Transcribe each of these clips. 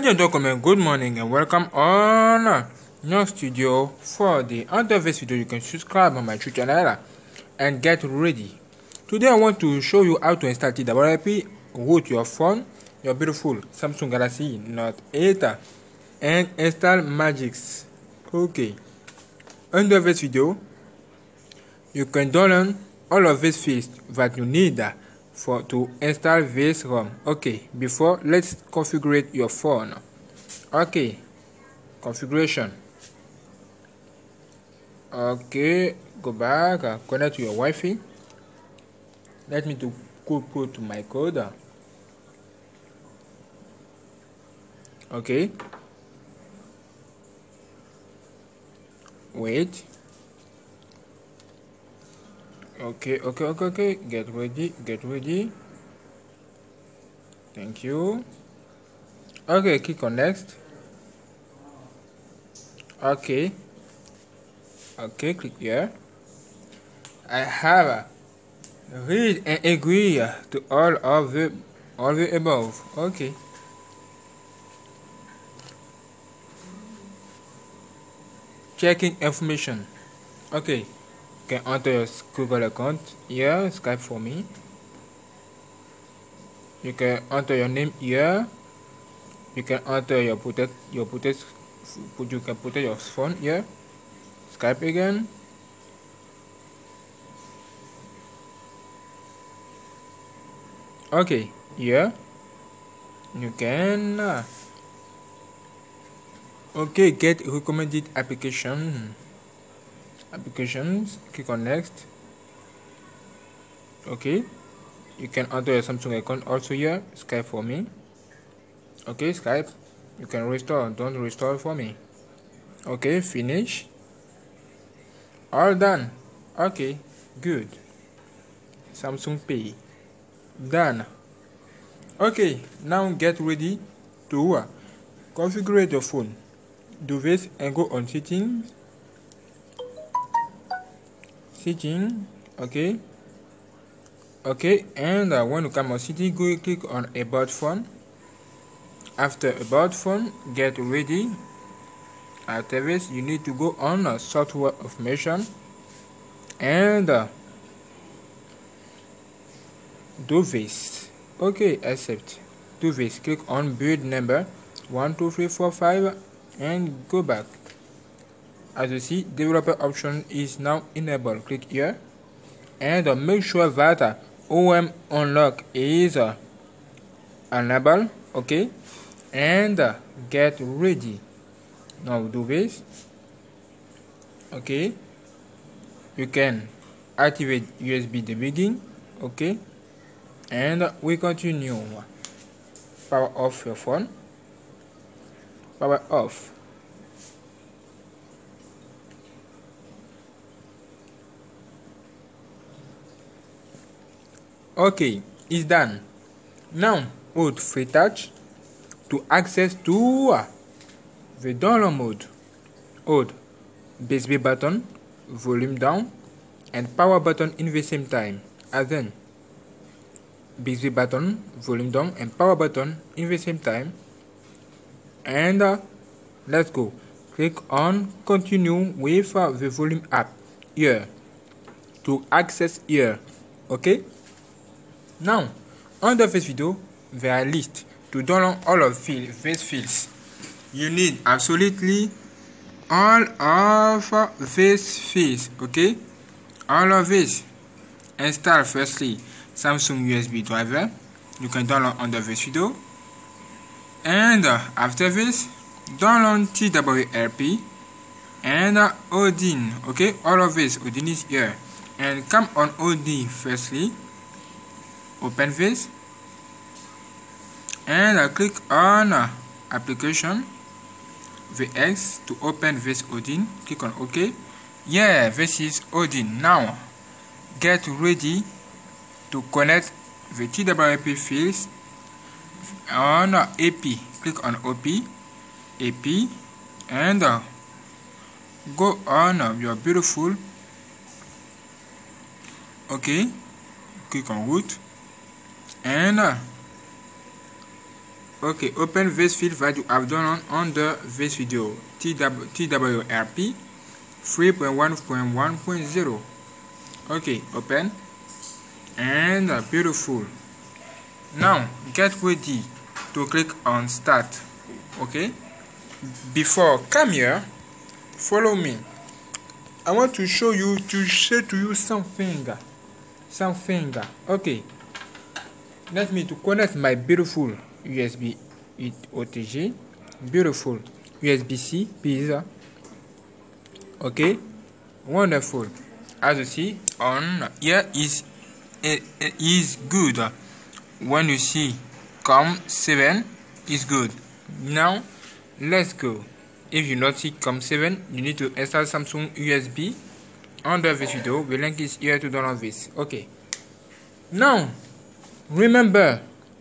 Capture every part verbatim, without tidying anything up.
Ladies and gentlemen, good morning and welcome on New Studio. For the end of this video, you can subscribe on my YouTube channel and get ready. Today I want to show you how to install T W R P with your phone, your beautiful Samsung Galaxy Note eight, and install Magisk. Okay, under this video you can download all of these files that you need for to install this ROM. Okay, before let's configure your phone. Okay, configuration. Okay, go back, uh, connect to your Wi-Fi. Let me to go put my code. Okay, wait. Okay, okay, okay, okay. Get ready, get ready. Thank you. Okay, click on next. Okay. Okay, click here. I have read and agree to all of the all the above. Okay. Checking information. Okay. You can enter your Google account here, Skype for me. You can enter your name here. You can enter your protect your protect you can put your phone here. Skype again. Okay, here you can uh, okay, get recommended application. Applications, click on next. Okay, you can enter your Samsung account also here. Skype for me. Okay, Skype, you can restore, don't restore for me. Okay, finish. All done. Okay, good. Samsung Pay done. Okay, now get ready to uh, configure your phone. Do this and go on settings. Setting. Okay, okay, and uh, when you come on setting, go click on about phone. After about phone, get ready. After this, you need to go on uh, software information and uh, do this. Okay, accept. Do this. Click on build number one two three four five and go back. As you see, developer option is now enabled. Click here and uh, make sure that uh, O M unlock is uh, enabled. Okay, and uh, get ready. Now do this. Okay, you can activate U S B debugging. Okay, and uh, we continue. Power off your phone. Power off. Okay, it's done. Now hold free touch to access to uh, the download mode. Hold B S B button, volume down, and power button in the same time. And then B S B button, volume down, and power button in the same time. And uh, let's go. Click on continue with uh, the volume up here to access here. Okay. Now, under this video, there are lists to download all of these files. You need absolutely all of these files. Okay, all of this. Install firstly Samsung U S B driver. You can download under this video, and uh, after this, download T W R P and uh, Odin. Okay, all of this Odin is here, and come on Odin firstly. Open this and uh, click on uh, application V X to open this Odin. Click on OK. Yeah, this is Odin. Now get ready to connect the T W R P files on uh, A P. Click on O P, A P, and uh, go on uh, your beautiful. Okay, click on root and uh, Okay, open this file that you have done under this video, T W R P three point one point one point zero. Okay, open, and uh, beautiful. Now get ready to click on start. Okay, before, come here, follow me. I want to show you, to share to you something, something. Okay, let me to connect my beautiful U S B O T G, beautiful U S B C, please. Okay, wonderful. As you see, on here is it is good. When you see COM seven is good. Now let's go. If you not see COM seven, you need to install Samsung U S B. Under this video, the link is here to download this. Okay, now remember,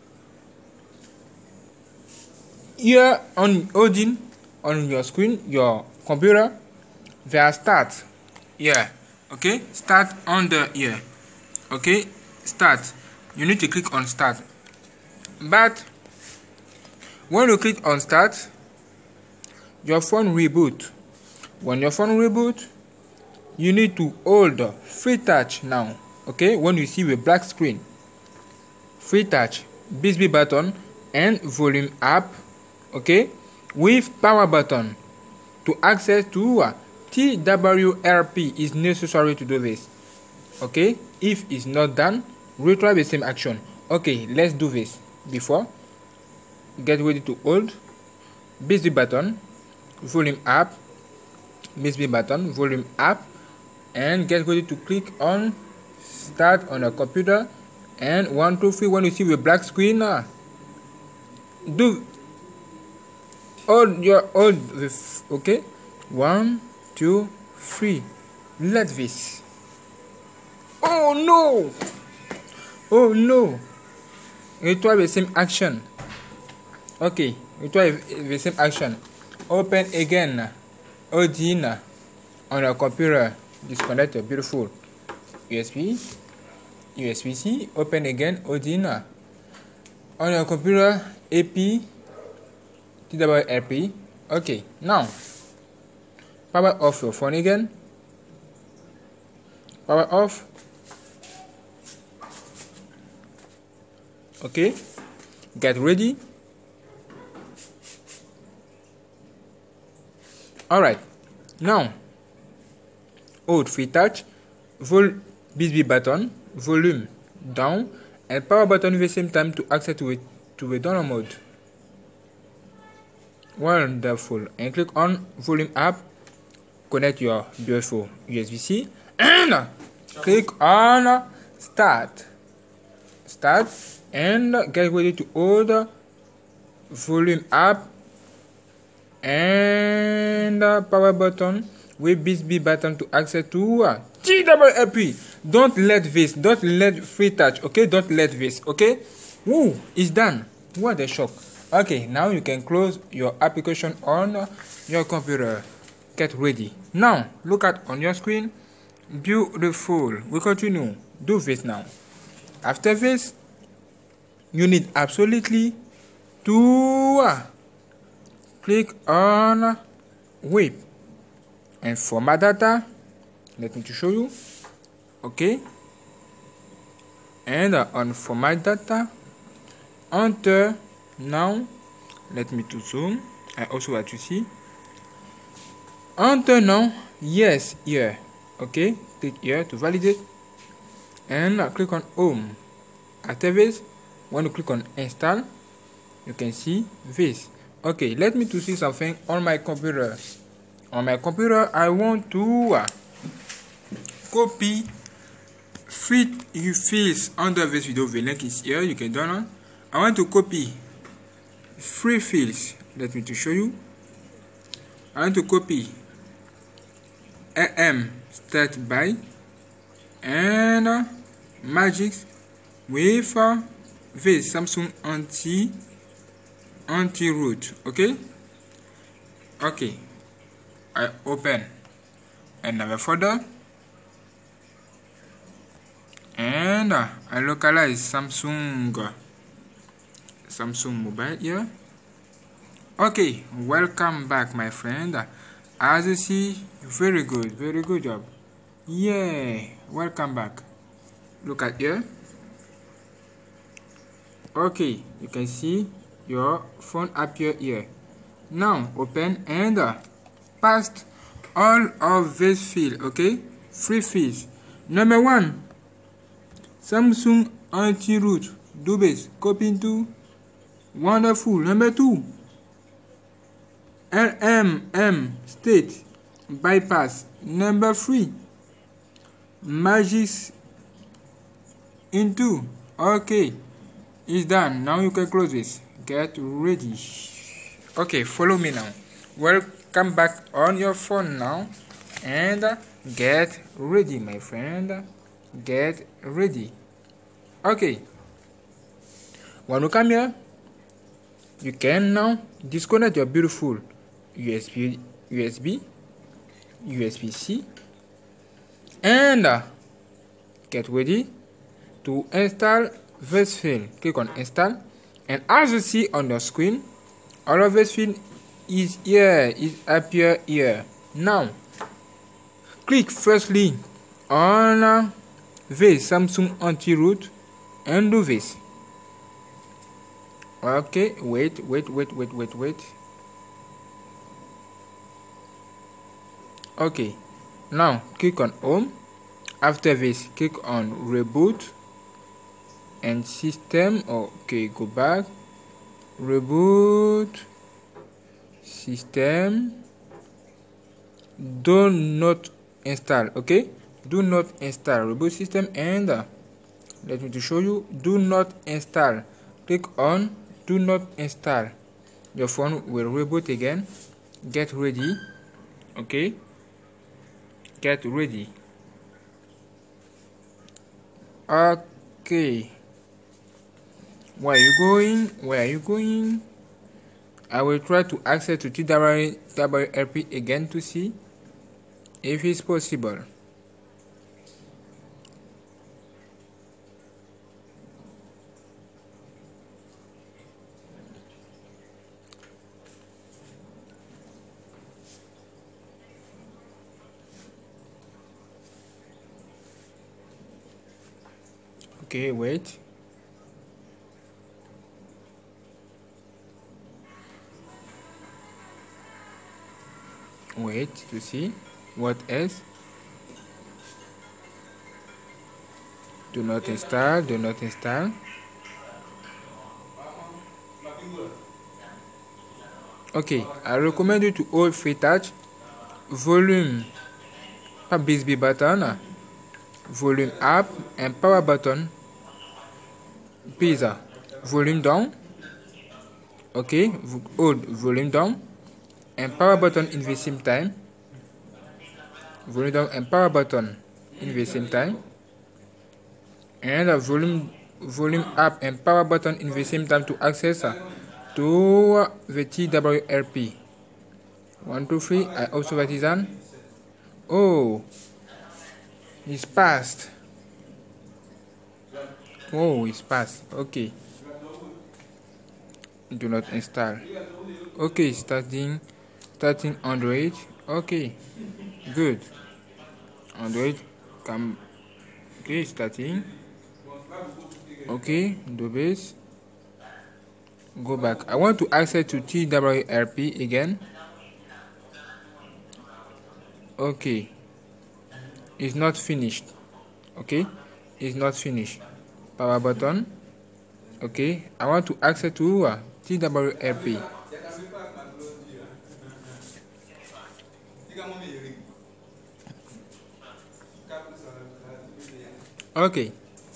here on Odin, on your screen, your computer, there are start here. Okay, start under here. Okay, start. You need to click on start. But when you click on start, your phone reboot. When your phone reboot, you need to hold free touch now. Okay, when you see the black screen, free touch, Bixby button and volume up. Okay, with power button to access to uh, T W R P is necessary to do this. Okay, if it's not done, retry the same action. Okay, let's do this. Before, get ready to hold Bixby button, volume up, Bixby button, volume up, and get ready to click on start on a computer. And one, two, three. When you see the black screen, uh, do hold your hold this. Okay, one, two, three. Let this. Oh no! Oh no! Retry the same action. Okay, retry the same action. Open again Odin on your computer. Disconnect your beautiful U S B, U S B C. Open again Odin on your computer. A P T W R P. Okay, now power off your phone again. Power off. Okay, get ready. Alright, now hold free touch, vol Bixby button, volume down, and power button at the same time to access to it to the download mode. Wonderful. And click on volume up, connect your beautiful U S B C, and click on start. Start and get ready to hold volume up and power button with Bixby button to access to uh, T W R P. Don't let this, don't let free touch. Okay, don't let this. Okay, woo, it's done. What a shock. Okay, now you can close your application on your computer. Get ready. Now look at on your screen. Beautiful. We continue. Do this now. After this, you need absolutely to uh, click on whip and format data. Let me to show you. Okay, and uh, on format data, enter. Now let me to zoom. I also want to see. Enter now. Yes, here. Okay, click here to validate, and uh, click on home. After this, when you click on install, you can see this. Okay, let me to see something on my computer. On my computer, I want to uh, copy three files under this video. The link is here. You can download. I want to copy three fields. Let me to show you. I want to copy A M start by and uh, Magic with uh, this Samsung anti anti root. Okay, okay. I open another folder and uh, I localize Samsung Samsung mobile here. Okay, welcome back my friend. As you see, very good, very good job. Yeah, welcome back. Look at here. Okay, you can see your phone appear here. Now open and paste all of this field. Okay, three fields. Number one, Samsung anti-root. Do this. Copy into. Wonderful. Number two, L M M state bypass. Number three, Magix into. Okay, it's done. Now you can close this. Get ready. Okay, follow me now. Welcome back on your phone now and get ready, my friend. Get ready. Okay, when you come here, you can now disconnect your beautiful U S B, U S B, U S B C, and uh, get ready to install this file. Click on install, and as you see on your screen, all of this file is here, is appear here. Now, click firstly on uh, this Samsung anti-root and do this. Okay, wait, wait, wait, wait, wait, wait. Okay, now click on home. After this, click on reboot and system. Okay, go back. Reboot system. Do not install. Okay, do not install. Reboot system and uh, let me to show you. Do not install. Click on do not install. Your phone will reboot again. Get ready. Okay, get ready. Okay, where are you going? Where are you going? I will try to access to T W R P again to see if it's possible. Okay, wait. Wait to see what else. Do not install, do not install. Okay, I recommend you to hold free touch, volume, Bixby button, volume up, and power button. Please, volume down. Okay, hold volume down and power button in the same time. Volume down and power button in the same time. And uh, volume volume up and power button in the same time to access uh, to the T W R P. One, two, three. I also that is on. Oh, it's passed. Oh, it's passed. Okay. Do not install. Okay, starting starting Android. Okay, good. Android come. Okay, starting. Okay, do this. Go back. I want to access to T W R P again. Okay, it's not finished. Okay, it's not finished. Power button. Okay, I want to access to uh, T W R P. Okay.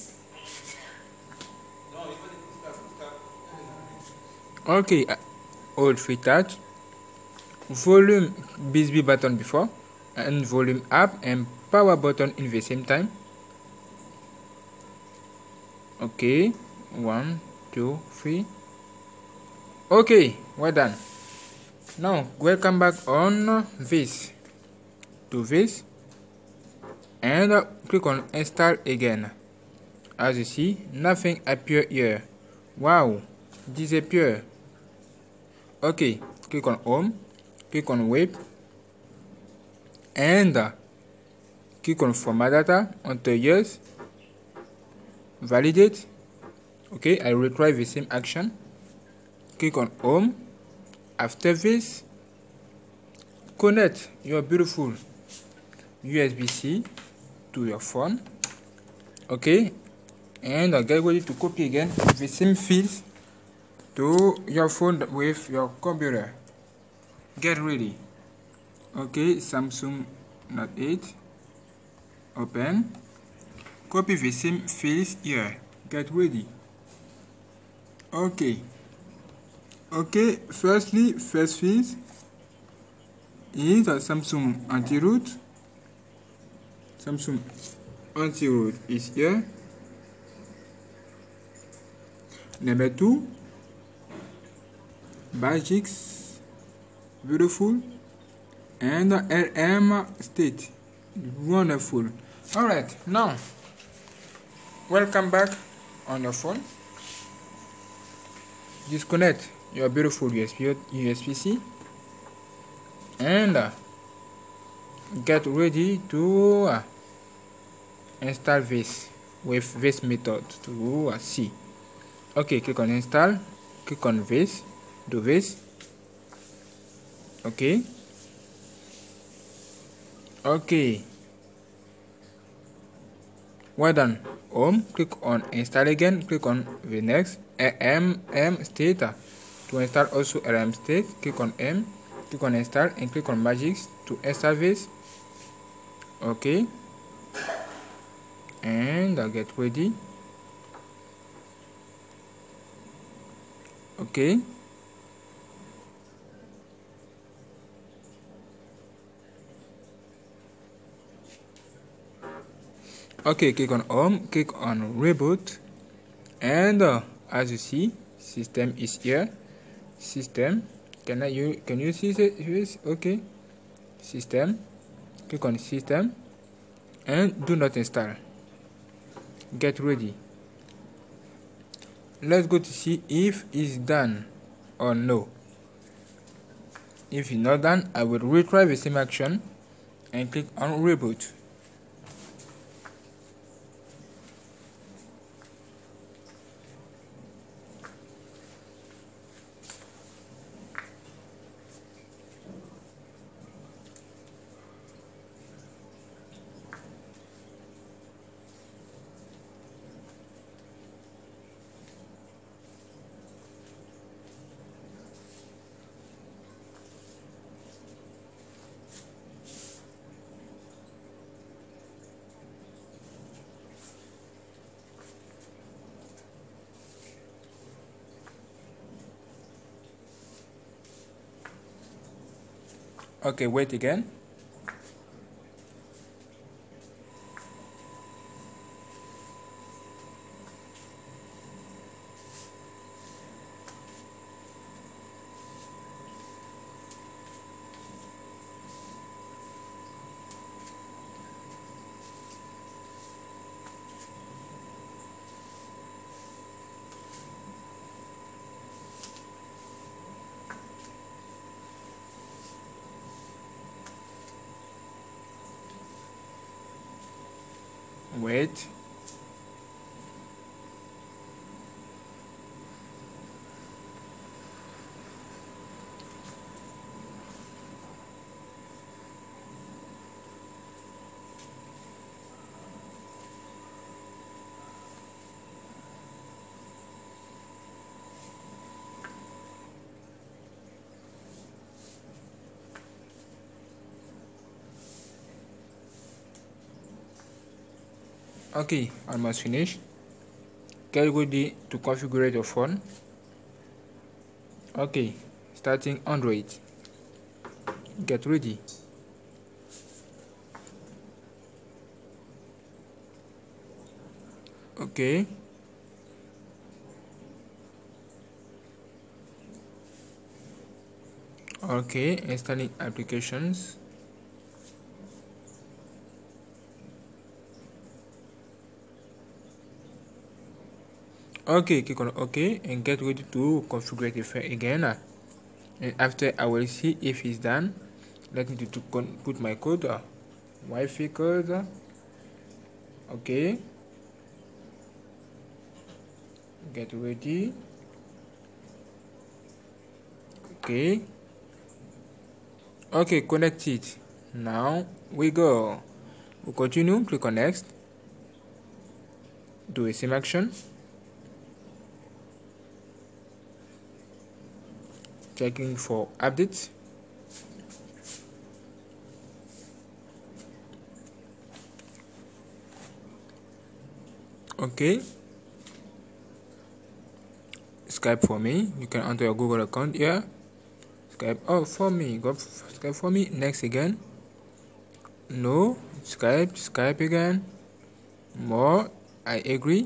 Okay, uh, hold free touch, volume Bixby button before, and volume up and power button in the same time. Okay, one, two, three. Okay, well done. Now welcome back on this to this and uh, click on install again. As you see, nothing appear here. Wow, disappear. Okay, click on home, click on web, and uh, click on format data until yes, validate. Okay, I will try the same action. Click on home. After this, connect your beautiful U S B C to your phone. Okay, and uh, get ready to copy again the same fields to your phone with your computer. Get ready. Okay, Samsung Note eight. Open. Copy the same fields here. Get ready. Okay. Okay, firstly, first field is a Samsung anti-root. Samsung anti-root is here. Number two, Bajix, beautiful, and L M state, wonderful. All right, now welcome back on your phone. Disconnect your beautiful U S B U S B C and uh, get ready to uh, install this with this method to uh, see. Okay, click on install, click on this, do this. Okay, okay, well done. Home, click on install again, click on the next L M state to install also L M state. Click on M, click on install, and click on Bajix to install this. Okay, and I'll get ready. Okay, okay, click on home, click on reboot, and uh, as you see, system is here. System, can I you can you see this? Okay, system, click on system, and do not install. Get ready. Let's go to see if it's done or no. If it's not done, I will retry the same action and click on reboot. Okay, wait again. Wait. Okay, almost finished. Get ready to configure your phone. Okay, starting Android. Get ready. Okay. Okay, installing applications. Okay, click on OK and get ready to configure the file again. And after I will see if it's done. Let me to, to put my code, uh, Wi-Fi code. Okay. Get ready. Okay. Okay, connect it. Now we go. We continue. Click on next. Do a same action. Checking for updates. Okay. Skype for me. You can enter your Google account here. Skype. Oh, for me. Go Skype for me. Next again. No. Skype. Skype again. More. I agree.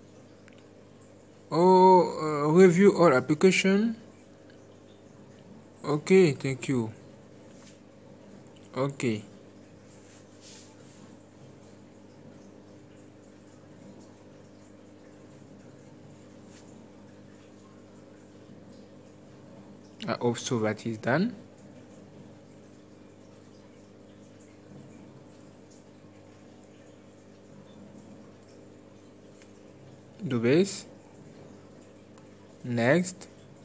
Oh, uh, review all application. Okay, thank you. Okay. I hope so that is done. Do this. Next.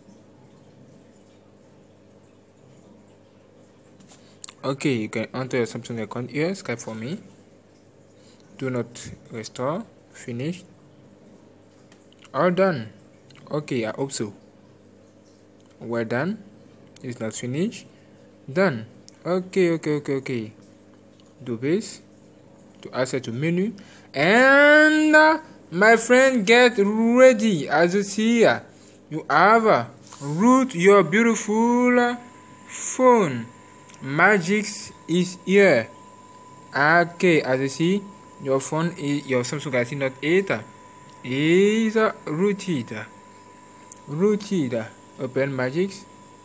Okay, you can enter your Samsung account here. Skype for me. Do not restore. Finish. All done. Okay, I hope so. Well done. It's not finished. Done. Okay, okay, okay, okay. Do this to access to menu. And uh, my friend, get ready. As you see here, you have uh, root your beautiful phone. Magix is here. Okay, as you see, your phone is your Samsung Galaxy Note eight is uh, rooted. Rooted. Open Magix.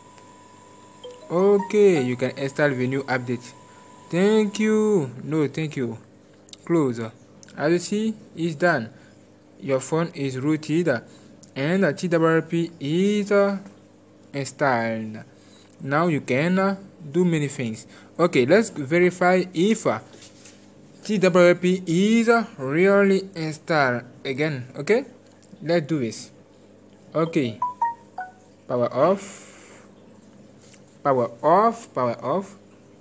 Okay, you can install the new update. Thank you. No, thank you. Close. As you see, it's done. Your phone is rooted and the T W R P is uh, installed. Now you can uh, do many things. Okay, let's verify if uh, T W R P is uh, really installed again. Okay, let's do this. Okay, power off, power off, power off.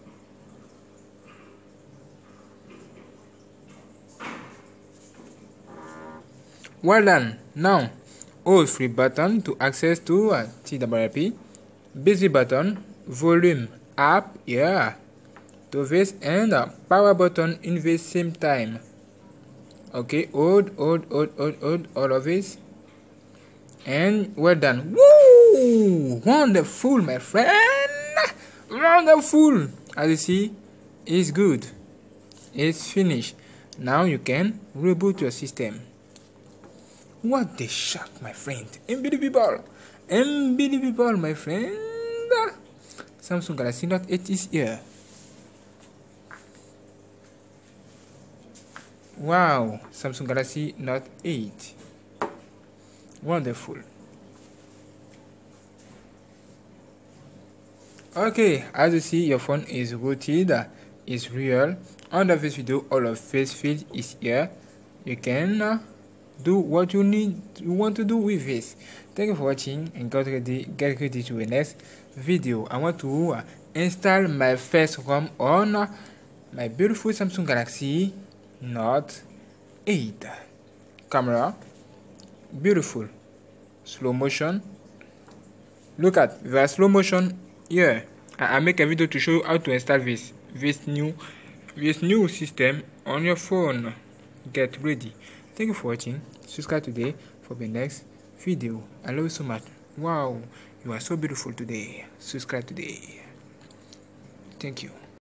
Well done. Now hold free button to access to uh, T W R P. Busy button, volume up here to this, and uh, power button in the same time. Okay, hold, hold, hold, hold, hold all of this, and well done. Woo! Wonderful, my friend. Wonderful. As you see, it's good. It's finished. Now you can reboot your system. What the shock, my friend. Unbelievable. Unbelievable, my friend. Samsung Galaxy Note eight is here. Wow, Samsung Galaxy Note eight. Wonderful. Okay, as you see, your phone is rooted, is real. Under this video, all of face field is here. You can uh, do what you need, you want to do with this. Thank you for watching and get ready, get ready to the next video. I want to uh, install my first ROM on uh, my beautiful Samsung Galaxy Note eight. Camera, beautiful. Slow motion. Look at the slow motion here. I, I make a video to show you how to install this this new this new system on your phone. Get ready. Thank you for watching. Subscribe today for the next video. I love you so much. Wow, you are so beautiful today. Subscribe today. Thank you.